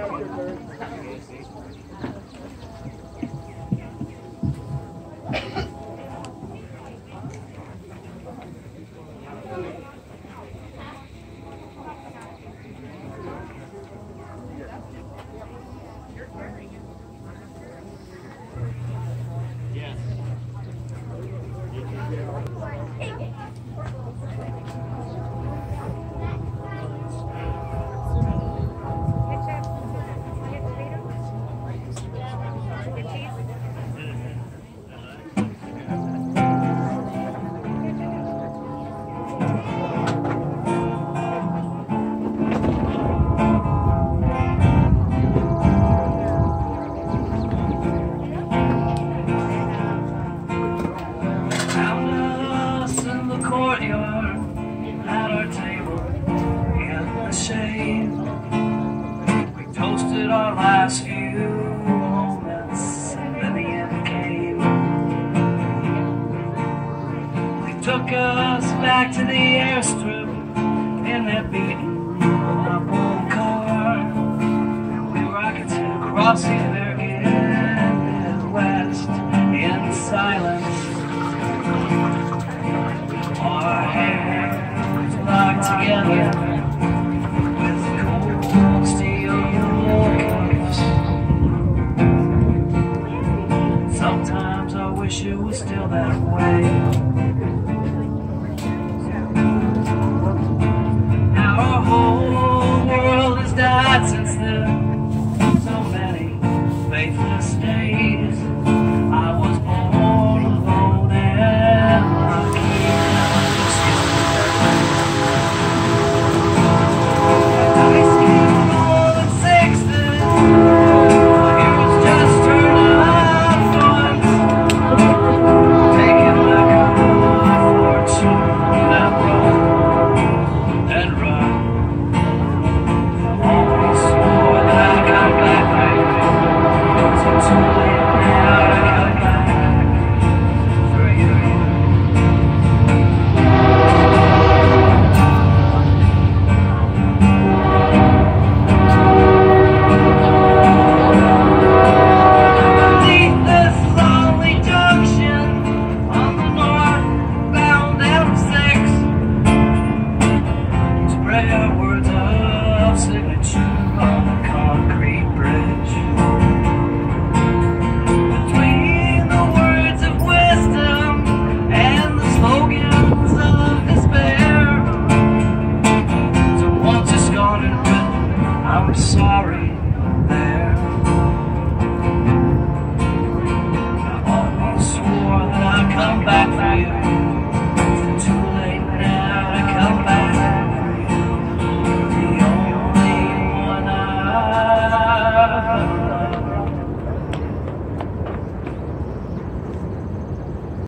Our last few moments, and then the end came. They took us back to the airstrip in that beaten up old car, and we rocketed across the American Midwest in silence. Our hands locked together. Sometimes I wish it was still that way. Now our whole world has died since then. So many faithless days. I was born alone and lucky. I skipped more than 60. Sorry.